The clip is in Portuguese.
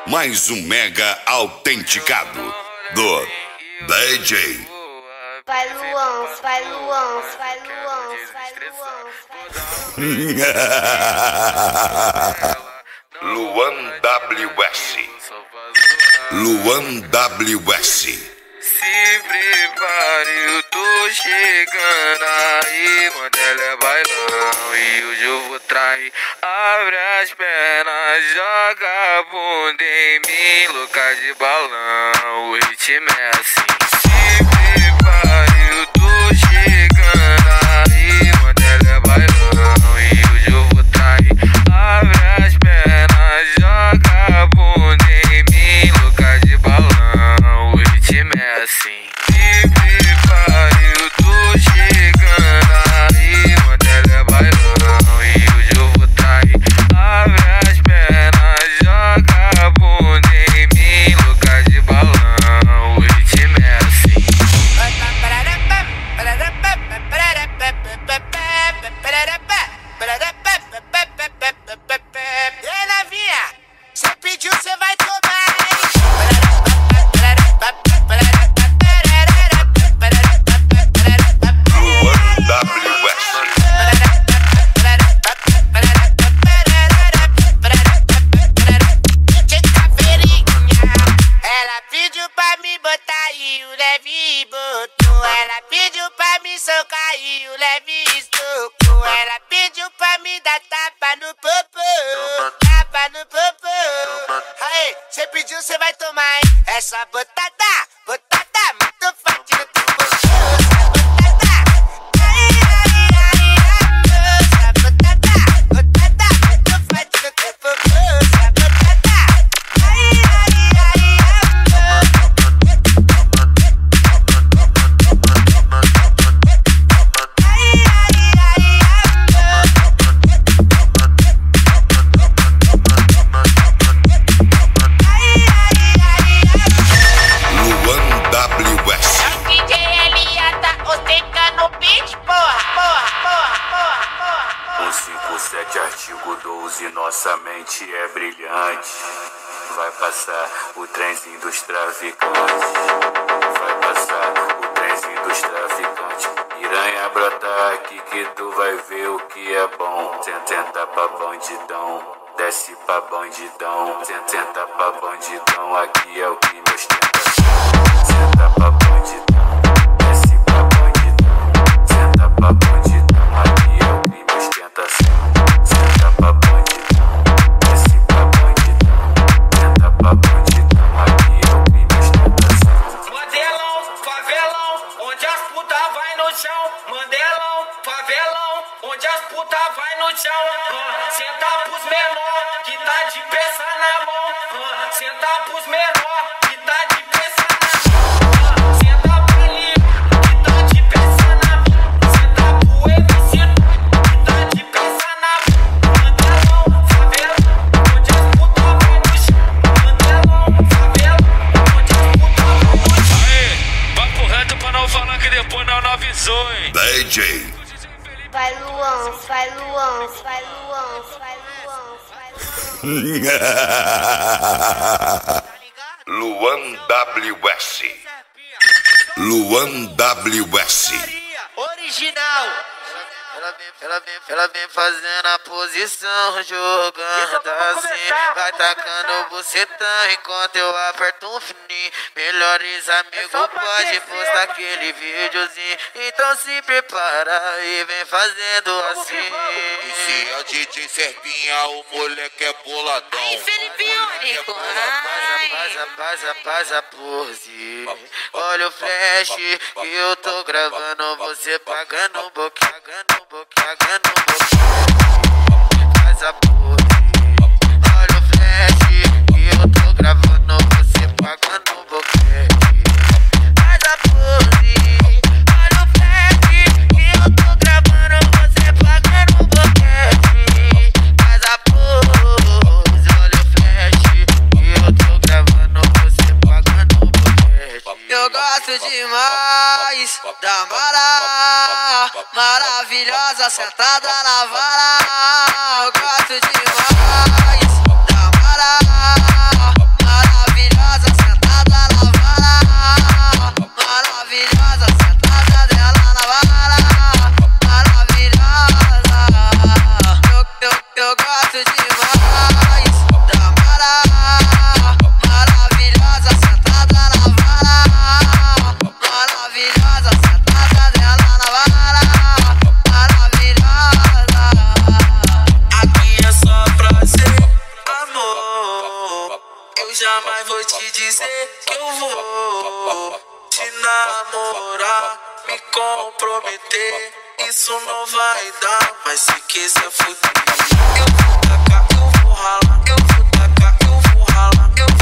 mais um mega autenticado do DJ. Vai Luan, vai Luan, vai Luan, vai Luan. Luan WS. Luan WS. Se prepare, eu tô chegando aí, mano, ela é bailão e hoje eu vou trair. Abre as pernas, joga a bunda em mim, louca de balão, o ritmo é assim. Se prepare, eu tô chegando aí, mano, ela é bailão e hoje eu vou trair. Abre as pernas, joga a bunda em mim, louca de balão, o ritmo é assim. Se prepare, eu tô chegando aí, mano, ela é bailão e hoje eu vou trair. Abre as pernas, joga a bunda em mim, louca de balão, o ritmo é assim. E aí, novinha, cê pediu, cê vai tomar, hein? Ela pediu pra me botar e o leve botou. Ela pediu pra me socar e o leve estocou. Ela pediu pra me dar tapa no popô, tapa no popô. Aí, cê pediu, cê vai tomar, hein? Essa botada, botada, muito forte no teu popô. Essa botada, ai, ai, ai, amor. Essa botada, botada, muito forte no teu popô. Essa botada, ai, ai, ai, amor. Ai, ai, ai, amor. Luan WS. É o DJ L.A. tá ostentando o beat, porra, porra, porra, porra, porra, porra. 157 artigo 12, nossa mente é brilhante. Vai passar o trenzinho dos traficantes. Vai passar o trenzinho dos traficantes. Piranha brota aqui que tu vai ver o que é bom. Senta pra bandidão, desce pra bandidão. Senta pra bandidão, aqui é o que me ostenta. Senta pra bandidão, desce pra bandidão. Senta pra bandidão, aqui é o que me ostenta. Senta pra bandidão, desce pra bandidão. Senta pra bandidão, aqui é o que me ostenta. Mandelão, favelão, onde as puta vai no chão. Mandelão, favelão, onde as puta vai no chão. Senta pros menor, que tá de peça na mão. Senta pros menor, que tá de peça na mão. Senta pra ali, que tá de peça na mão. Senta pro MC, que tá de peça na mão. Mandelão, favelão, onde as puta vai no chão. Mandelão, favelão, onde as puta vai no chão. Aê, papo reto pra não falar que depois não avisou, hein. DJ. Vai Luan, vai Luan, vai Luan, vai Luan, vai Luan WS. Luan WS. Original. Ela vem fazendo a posição, jogando assim. Vai tacando bucetão enquanto eu aperto um fininho. Melhores amigos pode postar aquele videozinho. Então se prepara e vem fazendo assim. E se é o DJ Serpinha, o moleque é boladão. Aí, Felipe Único. Paz a pose. Olha o flash que eu tô gravando. Você pagando um boquinho, pagando um boquinho. Faz a pose. Olha o flash que eu tô gravando. Você pagando um boquinho. Faz a pose. Olha o flash que eu tô gravando. Você pagando um boquinho. Faz a pose. Olha o flash que eu tô gravando. Você pagando um boquinho. Eu gosto demais da Mara, maravilhosa, sentada na vara. Eu gosto demais da Mara, mas vou te dizer que eu vou te namorar, me comprometer. Isso não vai dar, mas se quiser fuder, eu vou tacar, eu vou ralar, eu vou tacar, eu vou ralar, eu